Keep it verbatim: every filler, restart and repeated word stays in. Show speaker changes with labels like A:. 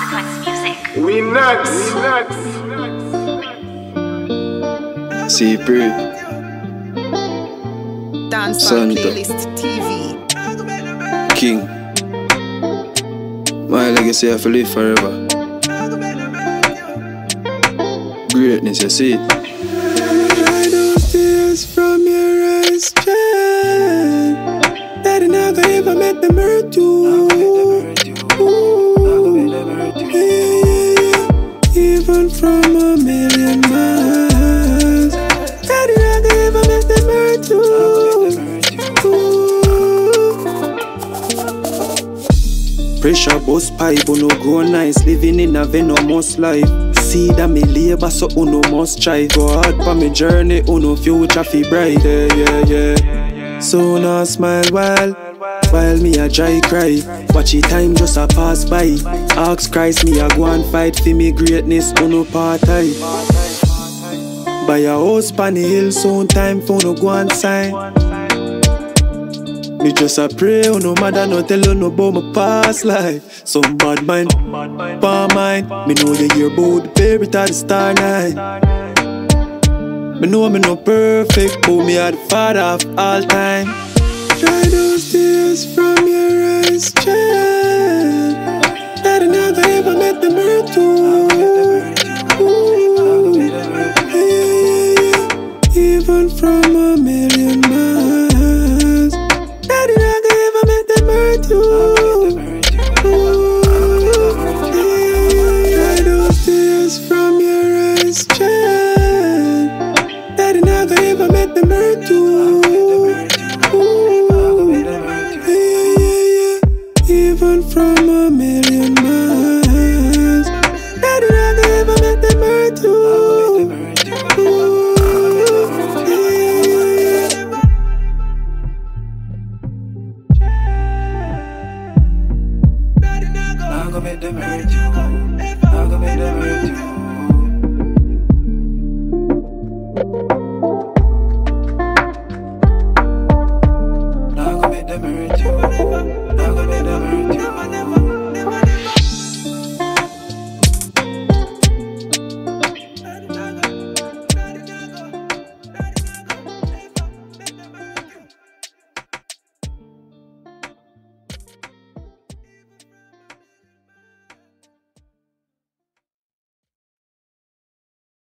A: Konsequence music.
B: We nuts. We nuts.
C: See, pray.
D: Dancehall playlist T V.
C: King. My legacy I have to live forever. Greatness, you see it.
E: Dry those tears from your eyes, child. That I never ever met them hurt you. Yeah, yeah, yeah. Even from a million miles. That I never ever met them hurt you. Pressure bust pipe, no grow nice. Living in a venomous life. See that me labor, so uno must try. Go hard for me journey, uno future fi bright. Yeah, yeah, yeah. So now smile while, while me a dry cry. Watch it time just a pass by. Ask Christ me a go and fight for me greatness, uno part time. Buy a house pan the hill, soon time for no go and sign. Me just a pray, oh no matter no tell you no about my past life. Some bad mind, bad mind. Me know you hear about the baby at the star night. Me know me no perfect, but me are the father of all time. Dry those tears from your eyes, child. That I never ever met them hurt you. Yeah, yeah, yeah. Even from a million miles. That I never ever met them hurt you. Dry those tears from your eyes, child. That I never ever met them hurt you. Yeah, yeah, yeah. Even from a million miles. That I never ever met them hurt you.
F: I'm gonna make them hurt you. I'm gonna make them hurt you. I'm gonna make them hurt you. I'm gonna make them hurt you.